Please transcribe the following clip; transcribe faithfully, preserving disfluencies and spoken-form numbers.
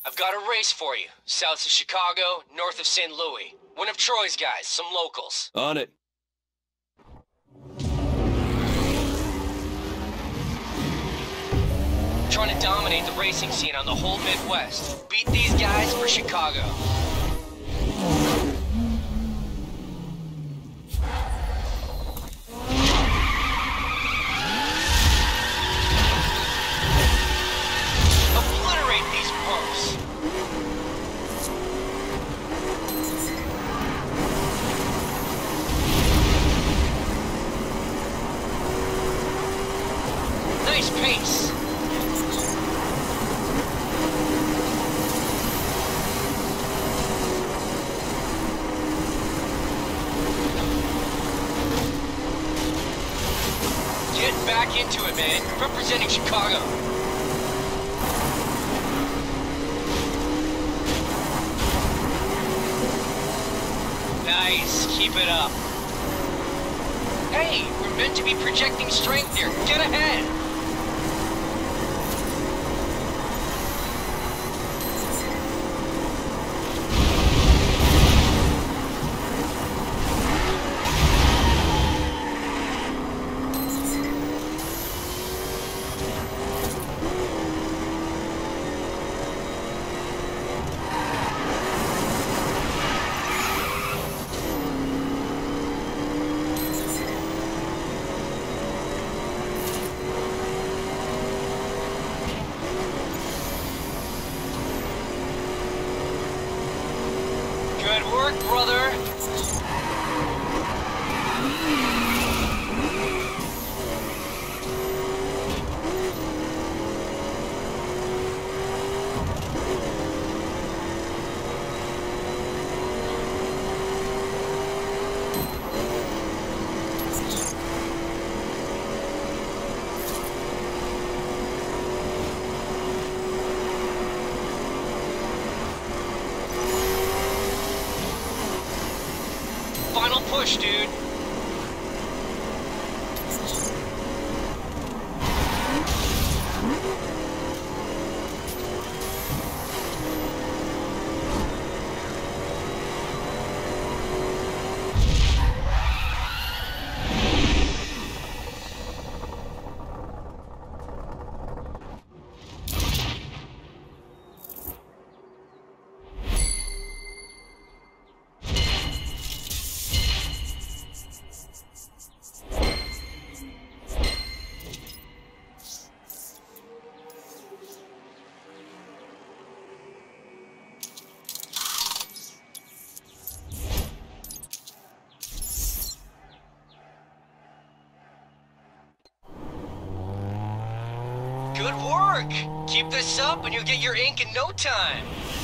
I've got a race for you. South of Chicago, north of Saint Louis. One of Troy's guys, some locals. On it. Trying to dominate the racing scene on the whole Midwest. Beat these guys for Chicago. Obliterate these punks. Nice pace. Get back into it, man. You're representing Chicago. Nice. Keep it up. Hey, we're meant to be projecting strength here. Get ahead. Good work, brother. Final push, dude. Good work! Keep this up and you'll get your ink in no time.